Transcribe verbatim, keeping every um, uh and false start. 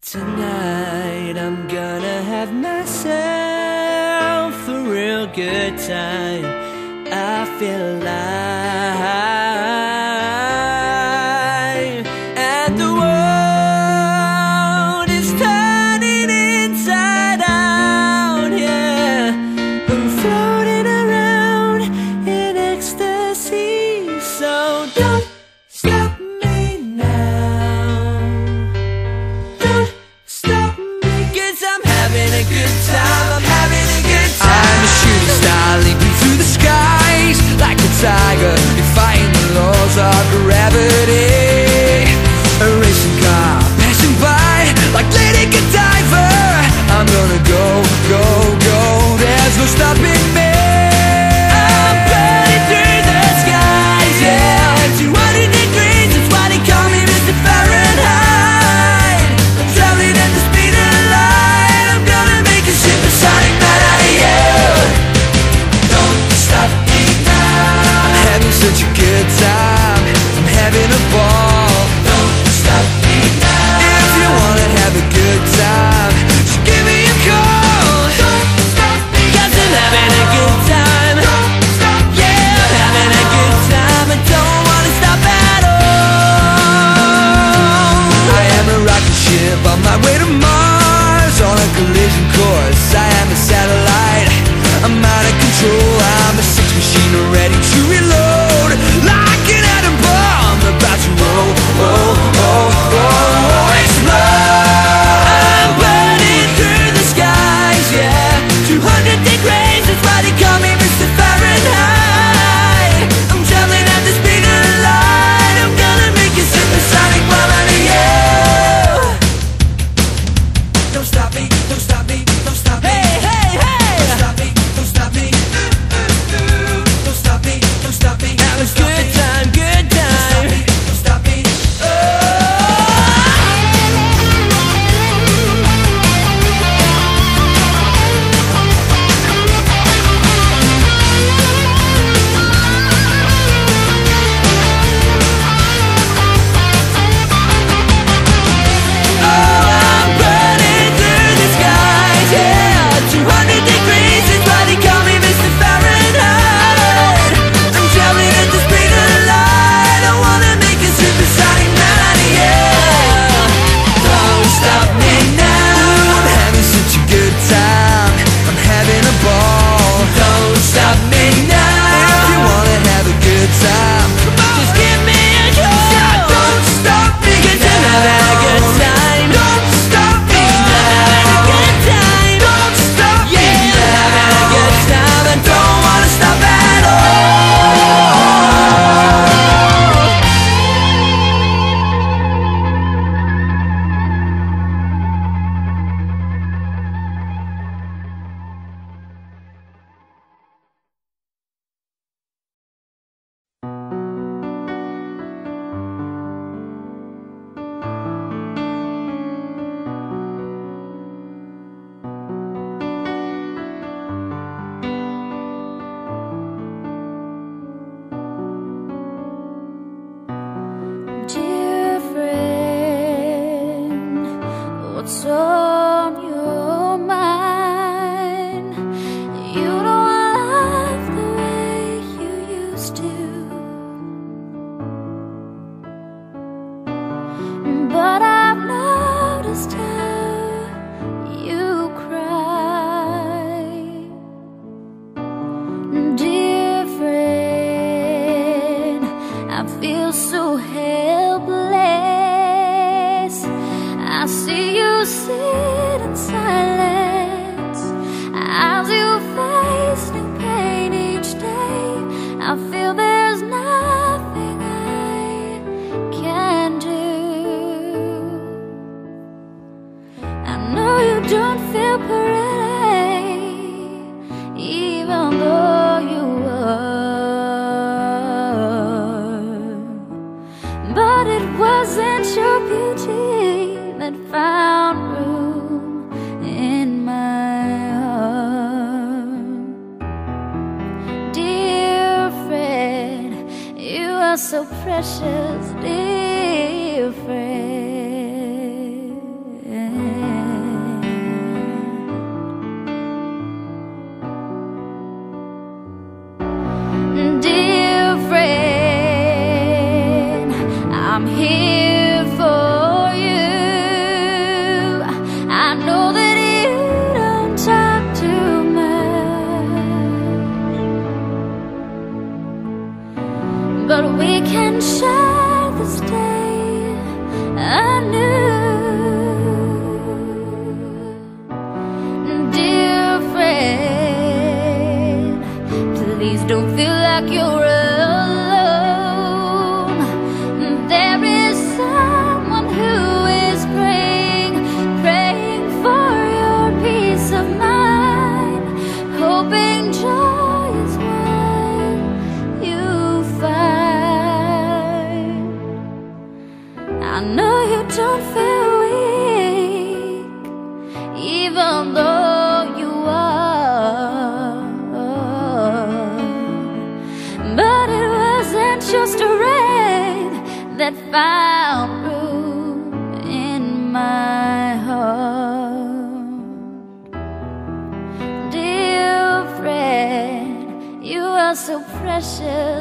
Tonight I'm gonna have myself a real good time. I feel alive, and the world is turning inside out, yeah. I'm floating around in ecstasy, so don't stop me now. Having a good time, I'm having a good time. I'm a shooting star leaping through the skies like a tiger, defying the laws of gravity. A racing car passing by like Lady Godiva. I'm gonna go, go, go, there's no stopping me. I'm burning through the skies, yeah. two hundred degrees, that's why they call me Mister Fahrenheit. I'm traveling at the speed of light. I'm gonna make a supersonic man out of you. Don't stop me now. I'm having such a good time, I'm having a ball. Don't stop me now. If you wanna have a good time, just give me a call. Don't stop me, 'cause I'm having a good time. Don't stop me, yeah, I'm having a good time. I don't wanna stop at all. I am a rocket ship on my way to Mars, on a collision course. I am a satellite, I'm out of control. I'm a sex machine ready to reload, like an atom bomb about to roll, oh, oh, oh, explode. I'm burning through the skies, yeah. two hundred degrees, that's why they call me Mister Fahrenheit. I'm traveling at the speed of light. I'm gonna make a supersonic bomb out of you. Don't stop me, don't stop me, don't stop me. Hey, hey, hey! Don't stop me, don't stop me. Don't stop me, don't stop me. Have a good time, good time. Don't stop me, don't stop me. Dear friend, what's on your mind? You don't love the way you used to, but I've noticed how you cry. Dear friend, I feel so helpless. I see you sit in silence as you face new pain each day. I feel there's nothing I can do. I know you don't feel pretty, even though you are. But it wasn't your beauty that found room in my heart. Dear friend, you are so precious, dear friend. found room in my heart. Dear friend, you are so precious.